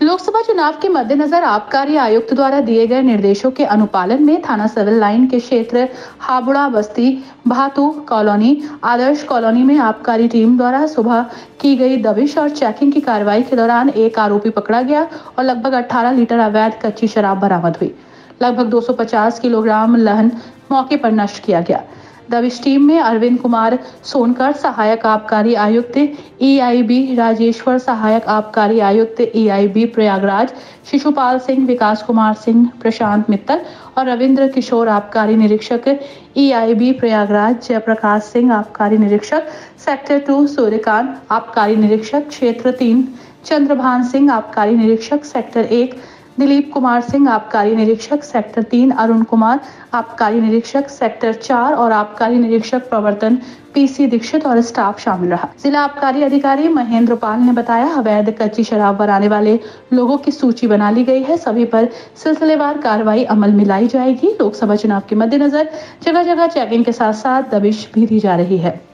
लोकसभा चुनाव के मद्देनजर आबकारी आयुक्त द्वारा दिए गए निर्देशों के अनुपालन में थाना सिविल लाइन के क्षेत्र हाबुड़ा बस्ती भातू कॉलोनी आदर्श कॉलोनी में आबकारी टीम द्वारा सुबह की गई दबिश और चेकिंग की कार्रवाई के दौरान एक आरोपी पकड़ा गया और लगभग 18 लीटर अवैध कच्ची शराब बरामद हुई। लगभग 250 किलोग्राम लहन मौके पर नष्ट किया गया। दबिश टीम में अरविंद कुमार सोनकर सहायक आबकारी आयुक्त EIB, राजेश्वर सहायक आबकारी आयुक्त EIB प्रयागराज, शिशुपाल सिंह, विकास कुमार सिंह, प्रशांत मित्तल और रविंद्र किशोर आबकारी निरीक्षक EIB प्रयागराज, जयप्रकाश सिंह आबकारी निरीक्षक सेक्टर 2, सूर्यकांत आबकारी निरीक्षक क्षेत्र 3, चंद्रभान सिंह आबकारी निरीक्षक सेक्टर 1, दिलीप कुमार सिंह आबकारी निरीक्षक सेक्टर 3, अरुण कुमार आबकारी निरीक्षक सेक्टर 4 और आबकारी निरीक्षक प्रवर्तन PC दीक्षित और स्टाफ शामिल रहा। जिला आबकारी अधिकारी महेंद्र पाल ने बताया, अवैध कच्ची शराब बनाने वाले लोगों की सूची बना ली गई है। सभी पर सिलसिलेवार कार्रवाई अमल में लाई जाएगी। लोकसभा चुनाव के मद्देनजर जगह जगह चेकिंग के साथ साथ दबिश भी दी जा रही है।